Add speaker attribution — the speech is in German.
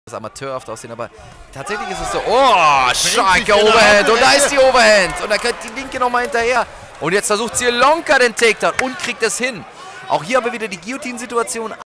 Speaker 1: das amateurhaft aussehen, aber tatsächlich ist es so, oh, starker Overhand und da ist die Overhand und da kommt die linke nochmal hinterher und jetzt versucht Zielonka den Takedown und kriegt es hin. Auch hier haben wir wieder die Guillotine-Situation.